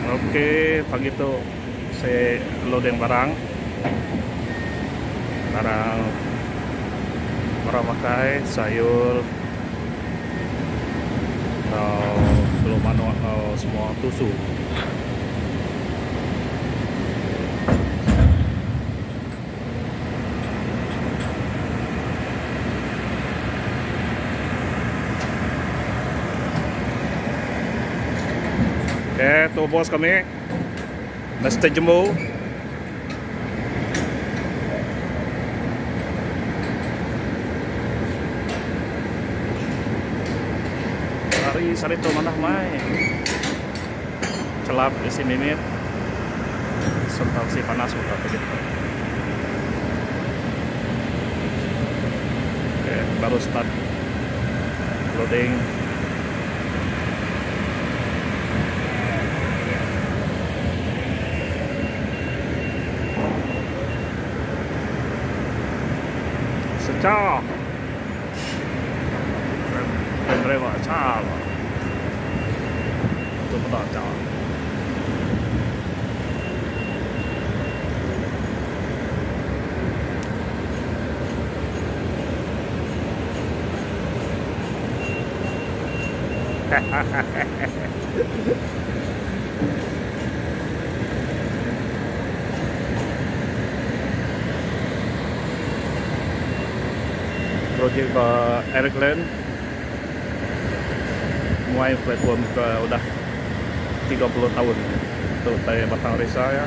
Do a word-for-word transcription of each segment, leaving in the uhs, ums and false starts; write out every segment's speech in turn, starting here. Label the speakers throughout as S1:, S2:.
S1: Oke, pagi itu saya loading barang, barang barang pakai, sayur, atau belum manual atau semua tusuk. Oke, tuh bos kami mesti jemur. Hari sari itu mana mai celap isi mimit sental si panas udah begitu. Oke, baru start loading. Secah berapa cah itu betul cah project ke Airland mulai platform ke udah tiga puluh tahun untuk saya Batang Risa ya.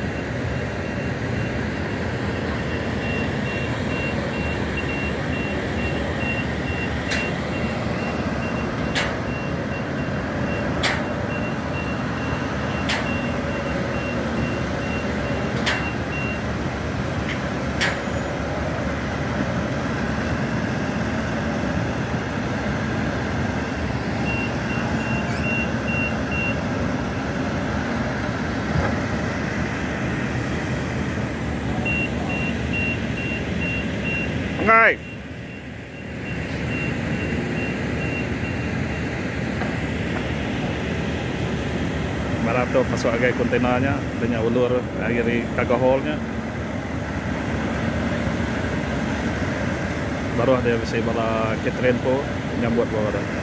S1: Ngay malah tuh masuk agak kontainernya dengan ulur akhiri kagaholnya baru ada bisa bala ketren po nyambut bawa dah.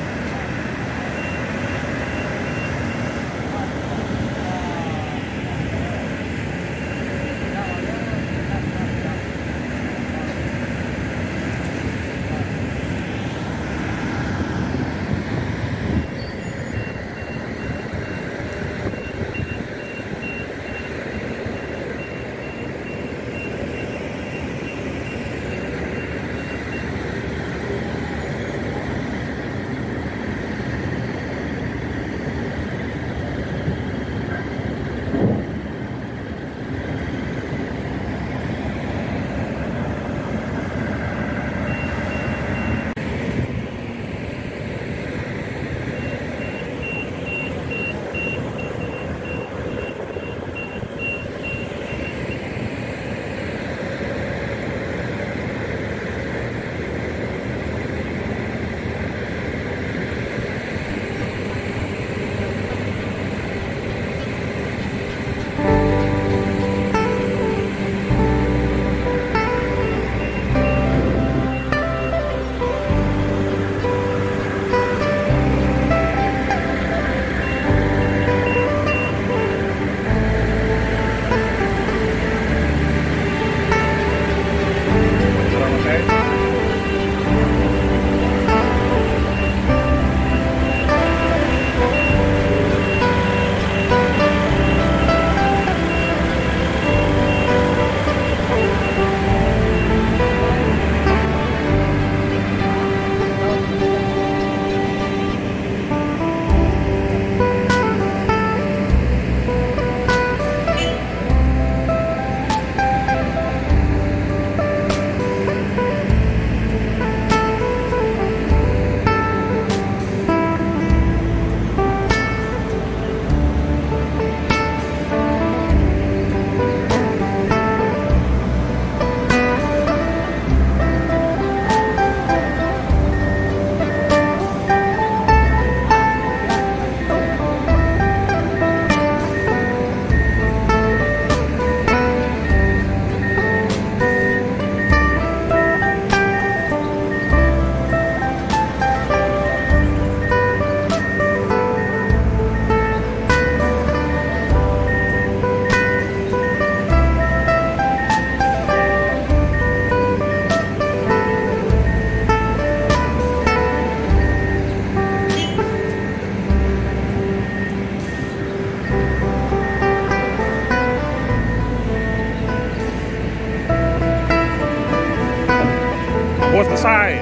S1: selesai.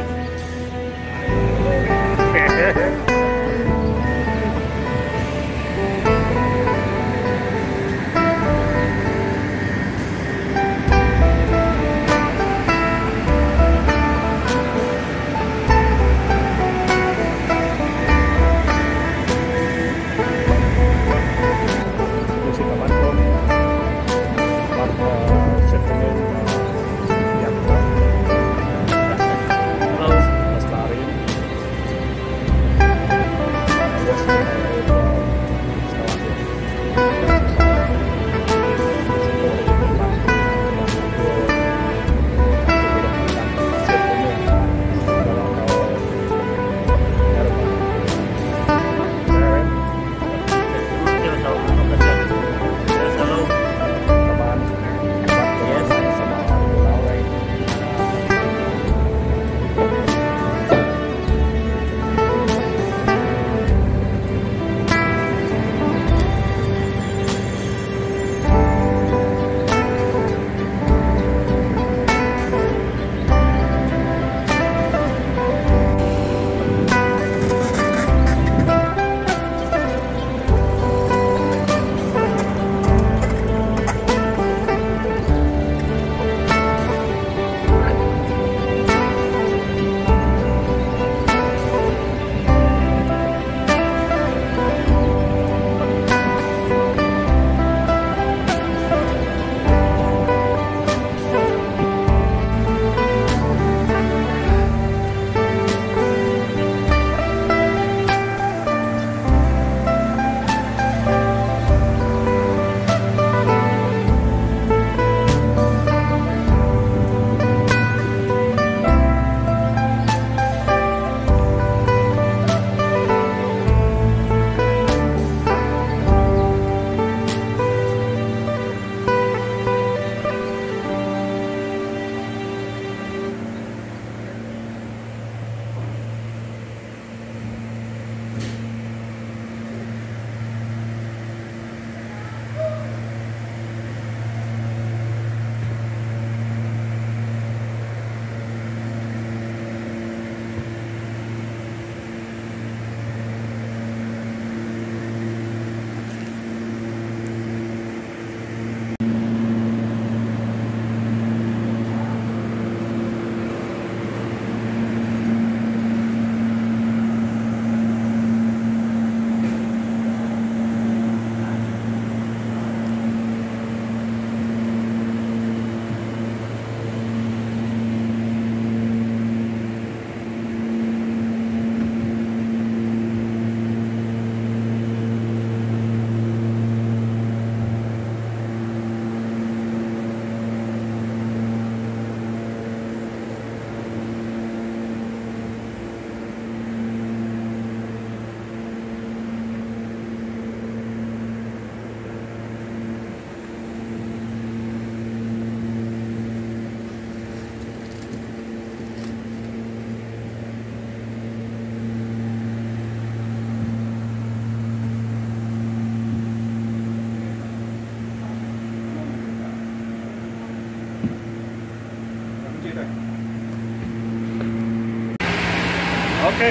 S1: Ok.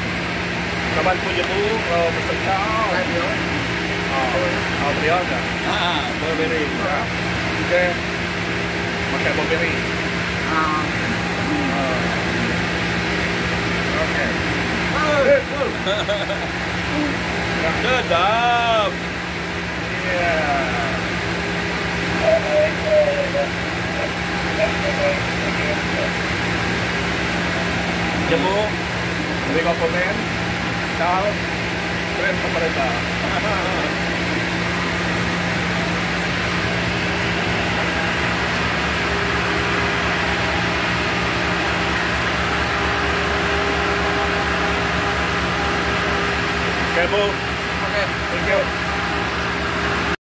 S1: Các bạn punya bu uh, pesan kau. Oh, beliau enggak?
S2: Ah,
S1: Burberry. Ya. Oke. Pakai Burberry.
S2: ah,
S1: Oke.
S2: sedap.
S1: Iya.
S2: Jemu.
S1: Beri komen. Ciao. Keren pemerintah. Oke, Bu.
S2: Oke.
S1: Thank you.